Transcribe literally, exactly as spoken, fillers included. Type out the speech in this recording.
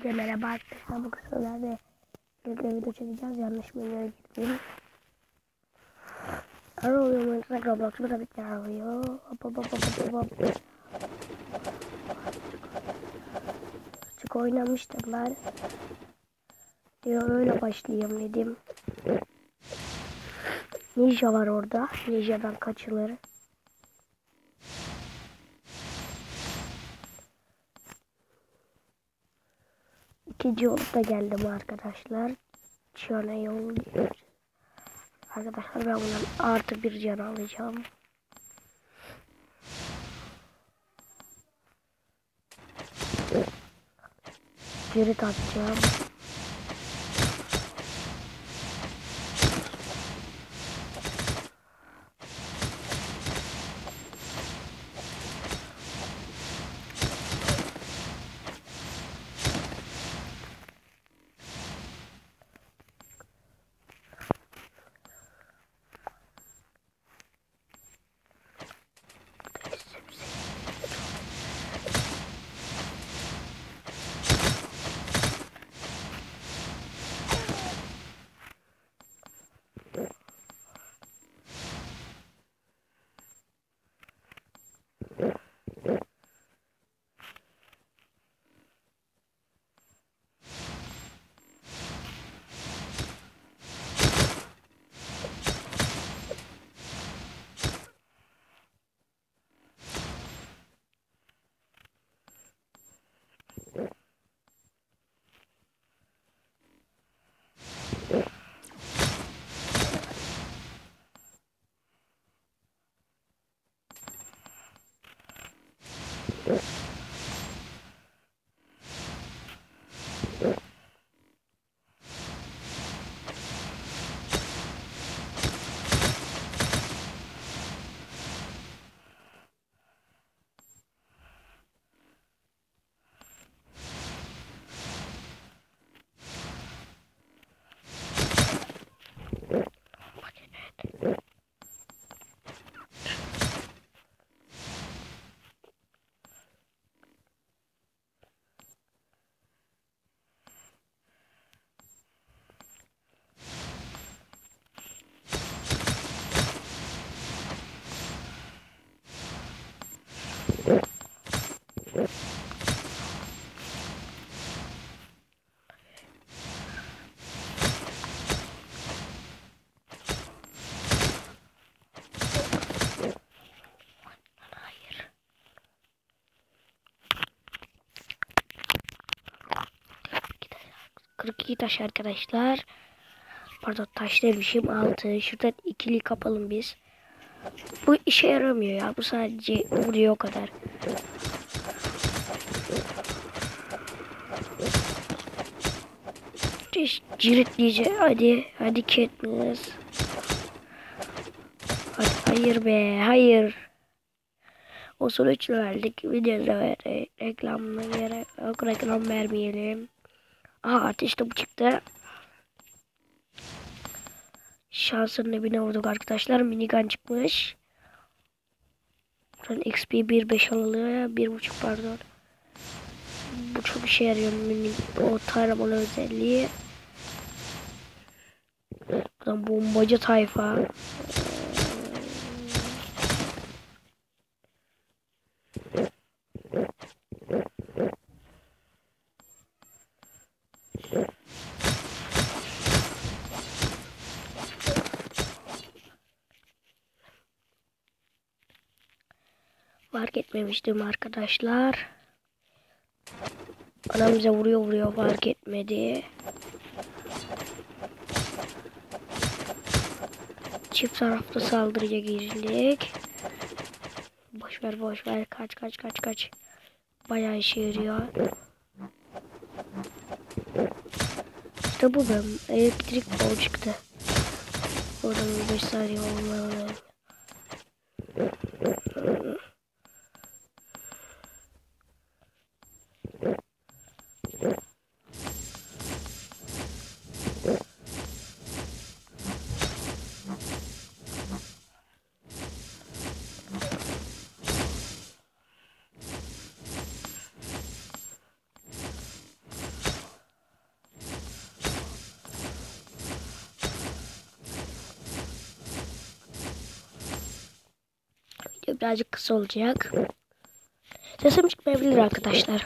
Herkese merhaba arkadaşlar, bu kısımlarda birlikte video çekeceğiz. Yanlış menüye girdim. Ara oluyor mu? Instagram Roblox'u tabii ki arıyor. Hop hop hop hop hop hop. Açık oynamıştım ben. Diyor öyle başlayayım dedim. Ninja var orada. Ninja'dan kaçılır. İkinci yolda geldim arkadaşlar. Çana yol diyor. Arkadaşlar ben bundan artı bir can alacağım. Geri atacağım. kırk iki taş arkadaşlar. Pardon, taş demişim, altı. Şuradan ikili kapalım biz. Bu işe yaramıyor ya. Bu sadece vuruyor o kadar. Ciritleyeceğim. Hadi. Hadi Katniss. Hadi, hayır be. Hayır. O sonuçla verdik. Videoda verdik. Reklamına gerek yok. Reklam vermeyelim. Aha, ateş topu çıktı. Şansının evine vurduk arkadaşlar. Minigun çıkmış. Buradan X P bir beş alınıyor. bir buçuk pardon. Bu çok işe yarıyor. Mini, o taramalı özelliği. Buradan bombacı tayfa. Fark etmemiştim arkadaşlar. Adam bize vuruyor vuruyor fark etmedi. Çift tarafta saldırıya girdik. Boş ver boş ver, kaç kaç kaç kaç. Bayağı işe yarıyor. İşte bu, ben elektrik bol çıktı. Oradan beş saniye olmalı. birazcık kısa olacak. Sesim çıkmayabilir arkadaşlar.